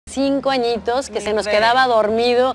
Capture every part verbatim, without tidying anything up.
Cinco añitos que se nos quedaba dormido.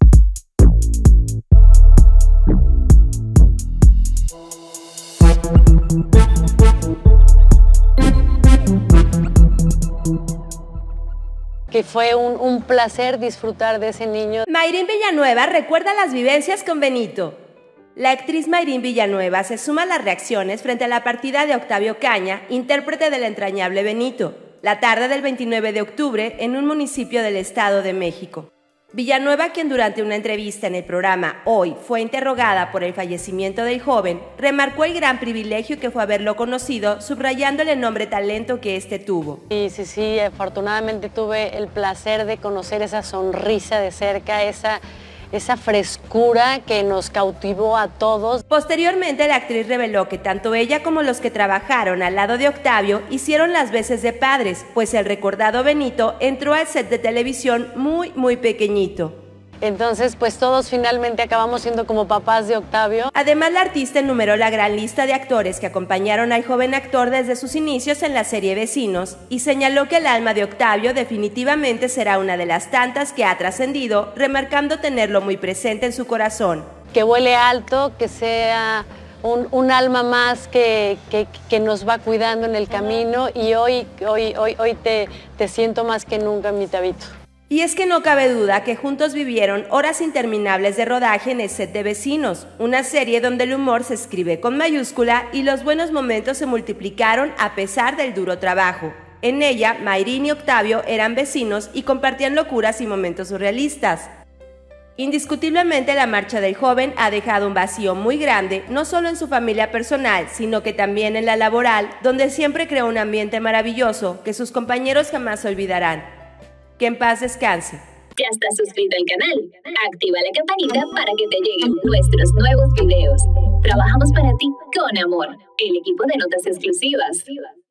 Que fue un, un placer disfrutar de ese niño. Mayrín Villanueva recuerda las vivencias con Benito. La actriz Mayrín Villanueva se suma a las reacciones frente a la partida de Octavio Caña, intérprete del entrañable Benito, la tarde del veintinueve de octubre en un municipio del Estado de México. Villanueva, quien durante una entrevista en el programa Hoy fue interrogada por el fallecimiento del joven, remarcó el gran privilegio que fue haberlo conocido, subrayando el enorme talento que éste tuvo. Sí, sí, sí, afortunadamente tuve el placer de conocer esa sonrisa de cerca, esa, esa frescura que nos cautivó a todos. Posteriormente, la actriz reveló que tanto ella como los que trabajaron al lado de Octavio hicieron las veces de padres, pues el recordado Benito entró al set de televisión muy, muy pequeñito. Entonces, pues todos finalmente acabamos siendo como papás de Octavio. Además, la artista enumeró la gran lista de actores que acompañaron al joven actor desde sus inicios en la serie Vecinos y señaló que el alma de Octavio definitivamente será una de las tantas que ha trascendido, remarcando tenerlo muy presente en su corazón. Que vuele alto, que sea un, un alma más que, que, que nos va cuidando en el camino, y hoy, hoy, hoy, hoy te, te siento más que nunca, mi Tabito. Y es que no cabe duda que juntos vivieron horas interminables de rodaje en el set de Vecinos, una serie donde el humor se escribe con mayúscula y los buenos momentos se multiplicaron a pesar del duro trabajo. En ella, Mayrín y Octavio eran vecinos y compartían locuras y momentos surrealistas. Indiscutiblemente, la marcha del joven ha dejado un vacío muy grande, no solo en su familia personal, sino que también en la laboral, donde siempre creó un ambiente maravilloso que sus compañeros jamás olvidarán. Que en paz descanse. ¿Ya estás suscrito al canal? Activa la campanita para que te lleguen nuestros nuevos videos. Trabajamos para ti con amor. El equipo de Notas Exclusivas.